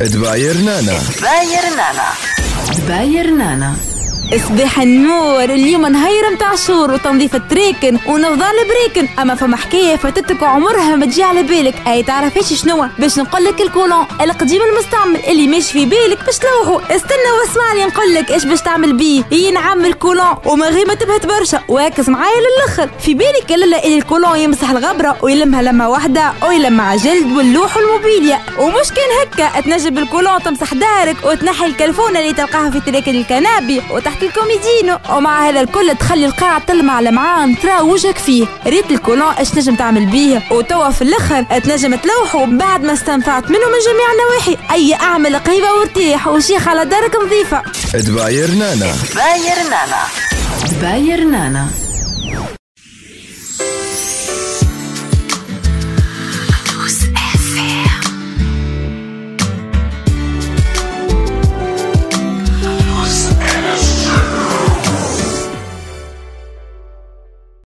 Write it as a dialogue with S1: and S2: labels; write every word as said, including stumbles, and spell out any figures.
S1: دباير نانا.
S2: دباير نانا.
S3: دباير نانا.
S4: صباح النور. اليوم نهير متاع شور وتنظيف التريكن ونفضل بريكن. اما فما حكايه فاتتك عمرها ما تجي على بالك. اي تعرفيش شنو؟ باش نقولك الكولون القديم المستعمل اللي ماشي في بالك باش تلوحه. استنى واسمعني نقولك ايش باش تعمل بيه. ينعم الكولون وما غير ما تبهت برشا واكس معايا للاخر. في بالك الا اللي الكولون يمسح الغبره ويلمها لمه واحده ويلمع جلد واللوح والموبيليا. ومش كان هكا تنجم الكولون تمسح دارك وتنحي الكلفونه اللي تلقاها في تريكن الكنابي وتحت الكوميدينو. ومع هذا الكل تخلي القاع تلمع لمعان ترى وجهك فيه. ريت الكولون ايش نجم تعمل بيه. وتوا في الاخر تنجم تلوحه بعد ما استنفعت منه من جميع النواحي. اي اعمل قريبه وارتاح وشيخ على دارك نظيفه.
S1: دباير نانا.
S2: دباير نانا.
S3: دباير نانا.